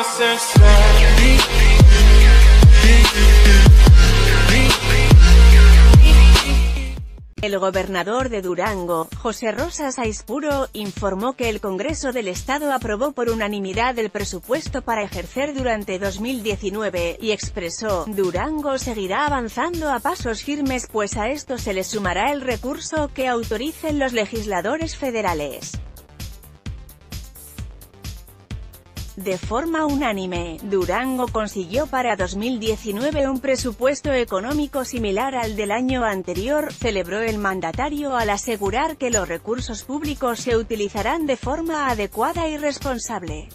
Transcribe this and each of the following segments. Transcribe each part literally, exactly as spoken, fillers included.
El gobernador de Durango, José Rosas Aispuro, informó que el Congreso del Estado aprobó por unanimidad el presupuesto para ejercer durante dos mil diecinueve, y expresó: Durango seguirá avanzando a pasos firmes, pues a esto se le sumará el recurso que autoricen los legisladores federales. De forma unánime, Durango consiguió para dos mil diecinueve un presupuesto económico similar al del año anterior, celebró el mandatario al asegurar que los recursos públicos se utilizarán de forma adecuada y responsable.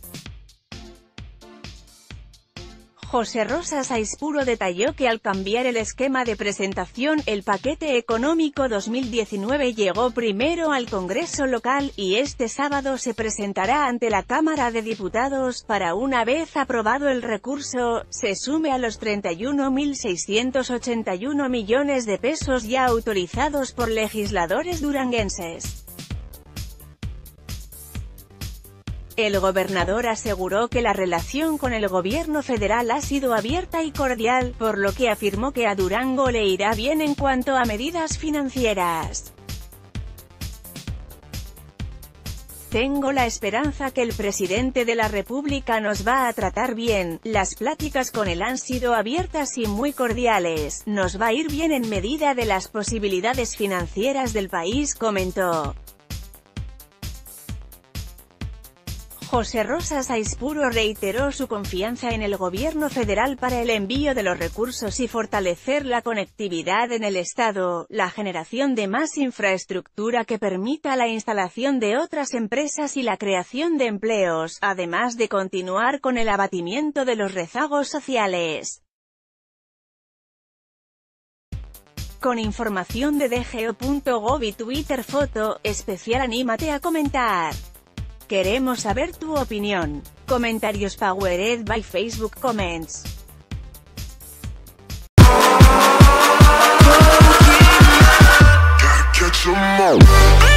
José Rosas Aispuro detalló que al cambiar el esquema de presentación, el paquete económico dos mil diecinueve llegó primero al Congreso local, y este sábado se presentará ante la Cámara de Diputados, para una vez aprobado el recurso, se sume a los treinta y un mil seiscientos ochenta y uno millones de pesos ya autorizados por legisladores duranguenses. El gobernador aseguró que la relación con el gobierno federal ha sido abierta y cordial, por lo que afirmó que a Durango le irá bien en cuanto a medidas financieras. Tengo la esperanza que el presidente de la República nos va a tratar bien, las pláticas con él han sido abiertas y muy cordiales, nos va a ir bien en medida de las posibilidades financieras del país, comentó. José Rosas Aispuro reiteró su confianza en el gobierno federal para el envío de los recursos y fortalecer la conectividad en el estado, la generación de más infraestructura que permita la instalación de otras empresas y la creación de empleos, además de continuar con el abatimiento de los rezagos sociales. Con información de D G O punto gov y Twitter foto, especial anímate a comentar. Queremos saber tu opinión. Comentarios powered by Facebook Comments. Gotta catch 'em all.